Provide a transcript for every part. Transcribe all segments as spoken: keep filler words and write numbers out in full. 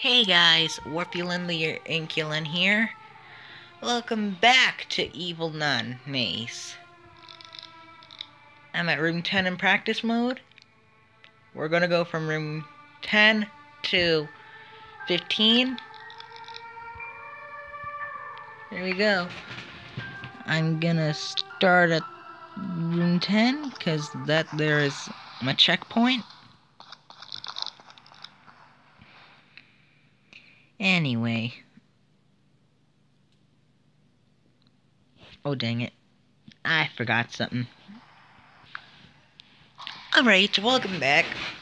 Hey guys, Warpulin the Inculin here. Welcome back to Evil Nun Maze. I'm at room ten in practice mode. We're gonna go from room ten to fifteen. There we go. I'm gonna start at room ten because that there is my checkpoint. Anyway. Oh dang it. I forgot something. Alright, welcome back.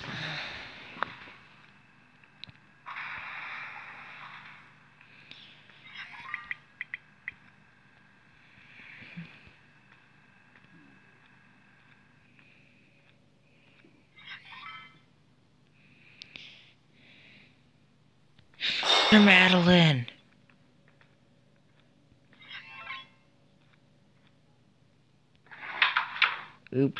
Sister Madeline. Oops.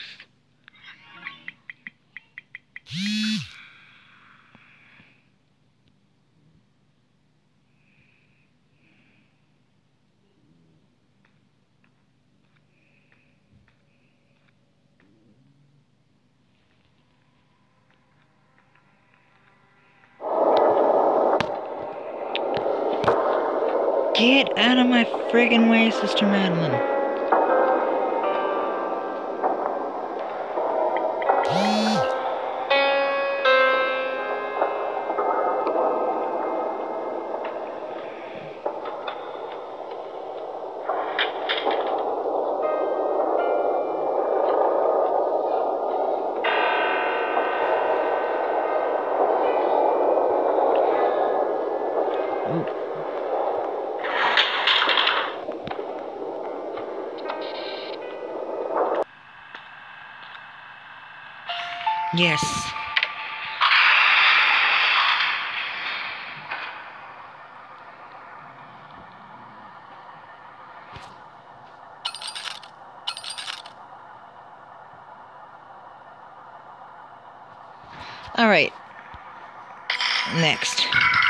Get out of my friggin' way, Sister Madeline. Yes. Alright. Next.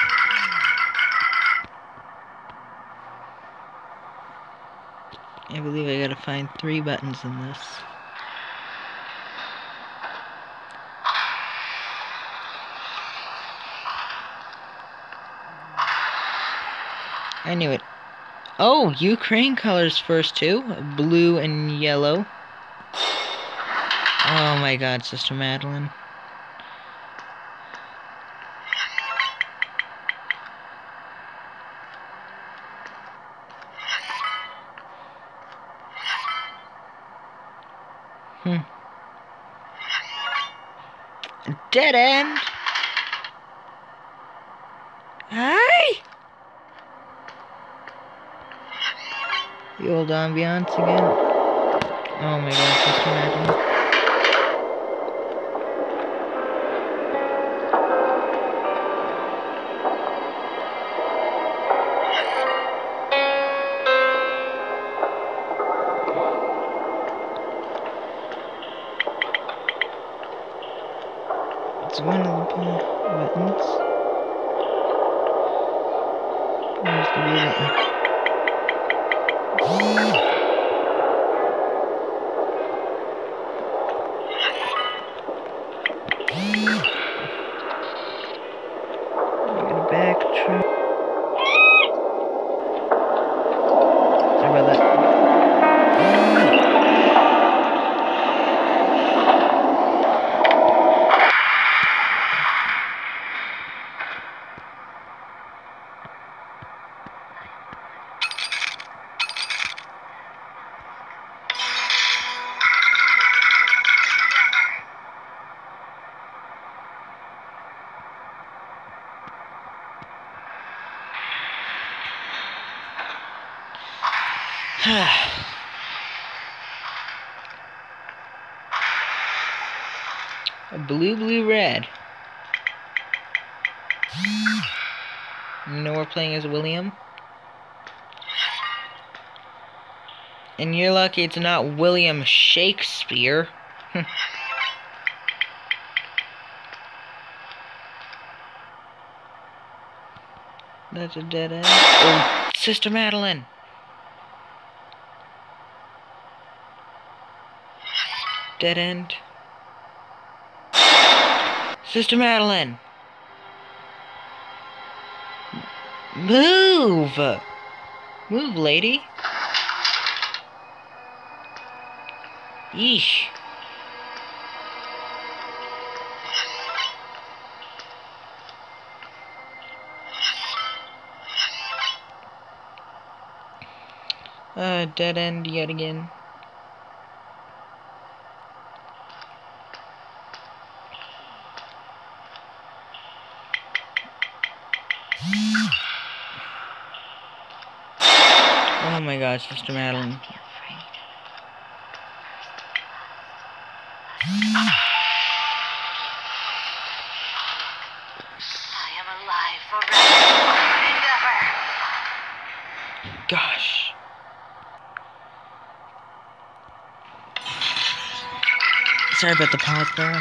I believe I gotta find three buttons in this. I knew it. Oh, Ukraine colors first too. Blue and yellow. Oh my god, Sister Madeline. Hmm. Dead end. Hi. The old ambiance again. Oh my god, Sister Madeline. It's one of the buttons. Where's the blue button? Backtrack. Sorry about that. A blue, blue, red. You know we're playing as William. And you're lucky it's not William Shakespeare. That's a dead end. Oh, Sister Madeline! Dead end. Sister Madeline! Move! Move, lady. Yeesh. Uh, dead end yet again. Oh my god, Sister Madeline. I am alive forever and ever. Gosh. Sorry about the pause there.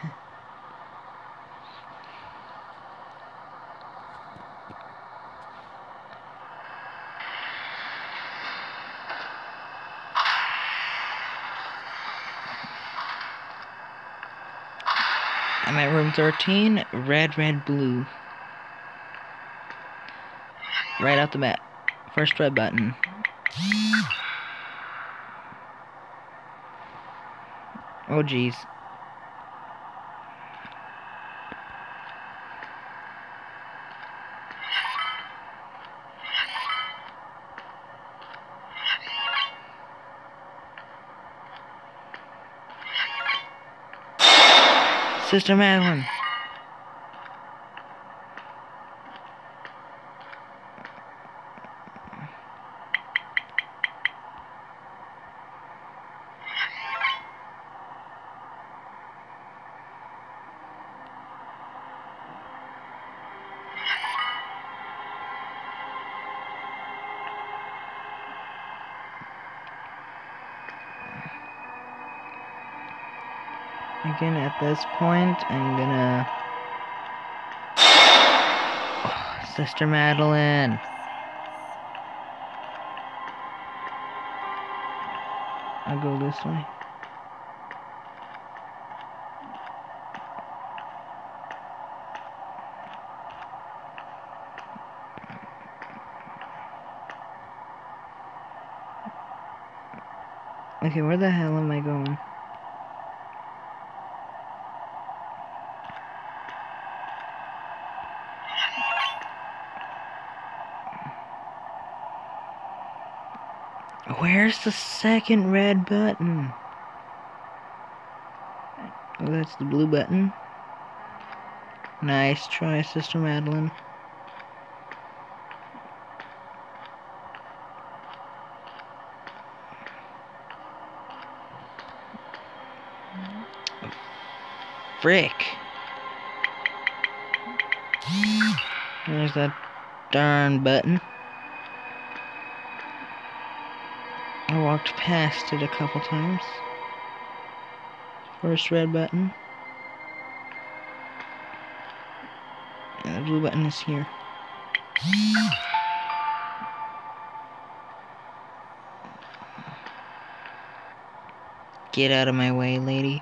I'm at room thirteen, red, red, blue. Right out the bat. First red button. Oh jeez. Sister Madeline. Again, at this point, I'm gonna... Oh, Sister Madeline. I'll go this way. Okay, where the hell am I going? Where's the second red button? Oh, that's the blue button. Nice try, Sister Madeline. Frick. There's that darn button. I walked past it a couple times. First red button. And the blue button is here. Get out of my way, lady.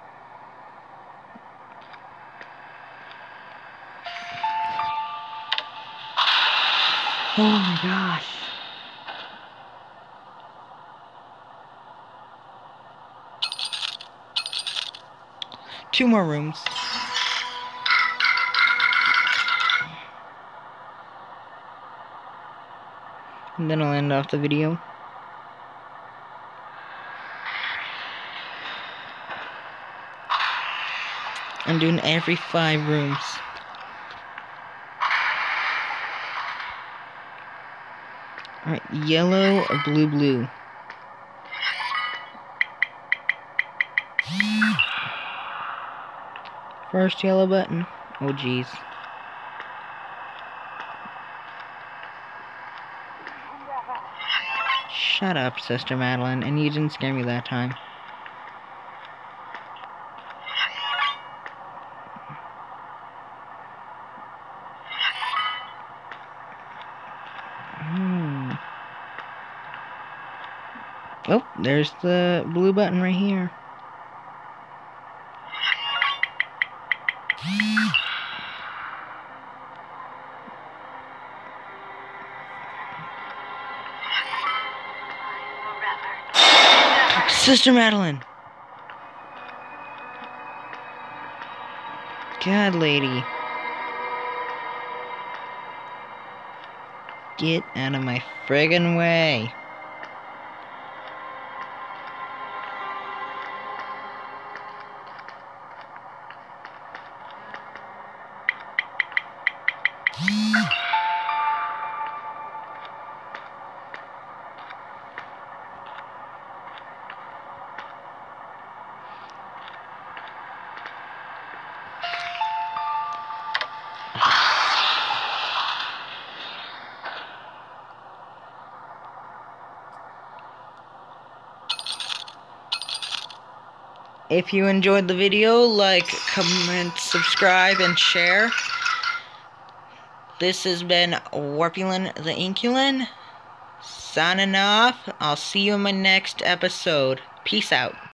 Oh my gosh. Two more rooms. And then I'll end off the video. I'm doing every five rooms. Alright, yellow, blue, blue. First yellow button. Oh jeez. Shut up, Sister Madeline, and you didn't scare me that time. Oh, there's the blue button right here. Sister Madeline! God, lady. Get out of my friggin' way. If you enjoyed the video, like, comment, subscribe, and share. This has been Warpulin the Inkulin, signing off. I'll see you in my next episode. Peace out.